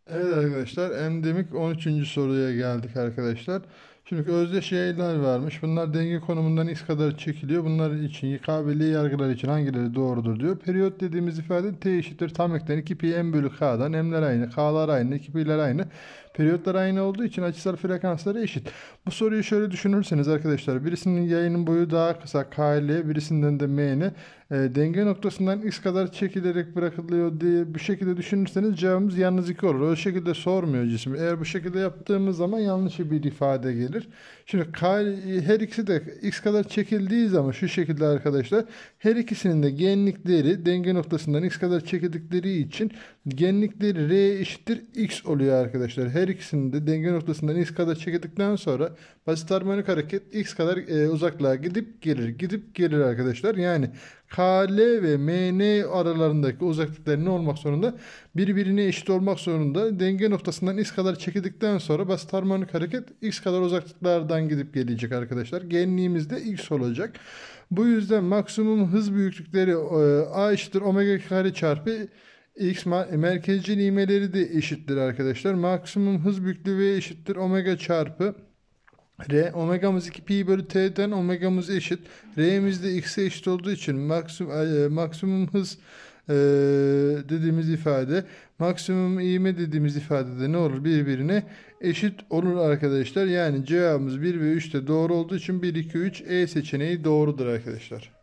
Evet arkadaşlar, endemik 13. soruya geldik arkadaşlar. Şimdi özdeş yaylar varmış. Bunlar denge konumundan x kadar çekiliyor. Bunlar için kabili yargılar için hangileri doğrudur diyor. Periyot dediğimiz ifade t eşittir tam eklen 2 pi m bölü k'dan. M'ler aynı, k'lar aynı, 2 pi'ler aynı. Periyotlar aynı olduğu için açısal frekansları eşit. Bu soruyu şöyle düşünürseniz arkadaşlar, birisinin yayının boyu daha kısa kl, birisinden de m'ni denge noktasından x kadar çekilerek bırakılıyor diye bu şekilde düşünürseniz cevabımız yalnız 2 olur. O şekilde sormuyor cismi. Eğer bu şekilde yaptığımız zaman yanlış bir ifade gelir. Şimdi her ikisi de x kadar çekildiği zaman şu şekilde arkadaşlar, her ikisinin de genlikleri denge noktasından x kadar çekildikleri için genlikleri r eşittir x oluyor arkadaşlar. Her ikisinin de denge noktasından x kadar çekildikten sonra basit harmonik hareket x kadar uzaklığa gidip gelir arkadaşlar. Yani KL ve MN aralarındaki uzaklıklar ne olmak zorunda? Birbirine eşit olmak zorunda. Denge noktasından x kadar çekildikten sonra basit harmonik hareket x kadar uzaklıklardan gidip gelecek arkadaşlar. Genliğimiz de x olacak. Bu yüzden maksimum hız büyüklükleri a eşittir omega kare çarpı x, merkezcil ivmeleri de eşittir arkadaşlar. Maksimum hız büyüklüğü v eşittir omega çarpı R. Omegamız 2 pi bölü t'den omegamız eşit. R'miz de x'e eşit olduğu için maksimum hız e, dediğimiz ifade, maksimum ivme dediğimiz ifadede ne olur? Birbirine eşit olur arkadaşlar. Yani cevabımız 1 ve 3 de doğru olduğu için 1, 2, 3 E seçeneği doğrudur arkadaşlar.